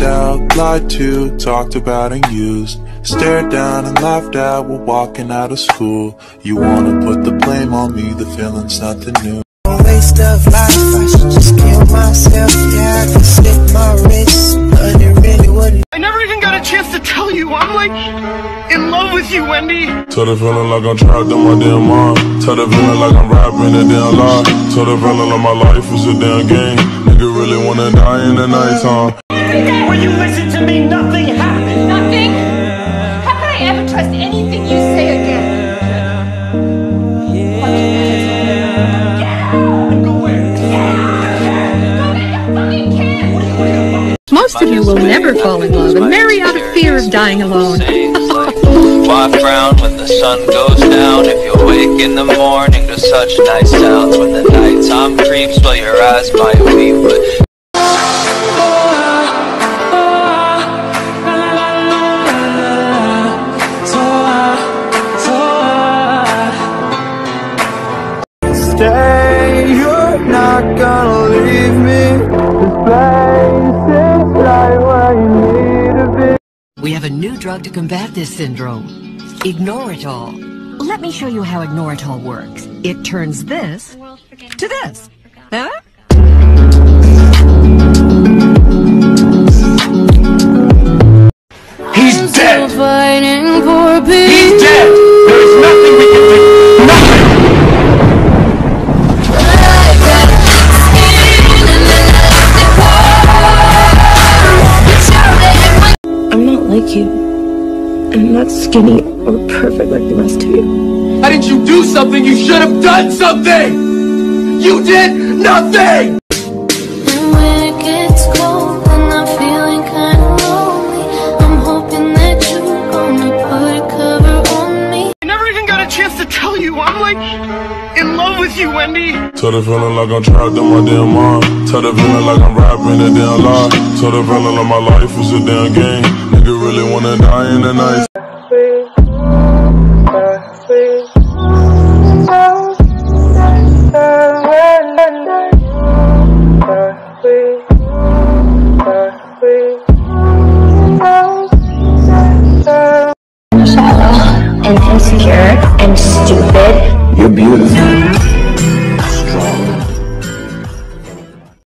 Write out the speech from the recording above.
Left out, lied to, talked about and used, stared down and laughed at while walking out of school. You wanna put the blame on me, the feeling's nothing new. Waste of life, I should just kill myself. Yeah, I can slit my wrist, but it really wouldn't. I never even got a chance to tell you, I'm like in love with you, Wendy. Tell the feeling like I'm trapped in my damn mind. Tell the feeling like I'm rapping a damn lie. Tell the feeling like my life is a damn game. Nigga really wanna die in the nighttime. When you listen to me, nothing happened. Nothing? How can I ever trust anything you say again? Most of you will never fall in love and marry out of fear of dying alone. Why frown when the sun goes down? If you wake in the morning to such nice sounds, when the nighttime creeps, well, your eyes might weep, but Stay, you're not gonna leave me. This place is right where you need to be. We have a new drug to combat this syndrome. Ignoritol. Let me show you how Ignoritol works. It turns this to this. Huh? He's dead! He's dead! There is nothing we can do! Nothing! I'm not like you. I'm not skinny or perfect like the rest of you. Why didn't you do something? You should have done something! You did nothing! And when it gets cold and I'm feeling kinda lonely, I'm hoping that you're gonna put a cover on me. I never even got a chance to tell you, I'm like in love with you, Wendy. Tell the feeling like I'm trapped in my damn mind. Tell the feeling like I'm rapping a damn lie. Tell the feeling like my life is a damn game. Nigga really wanna die in the night. Shallow and insecure and stupid. You're beautiful.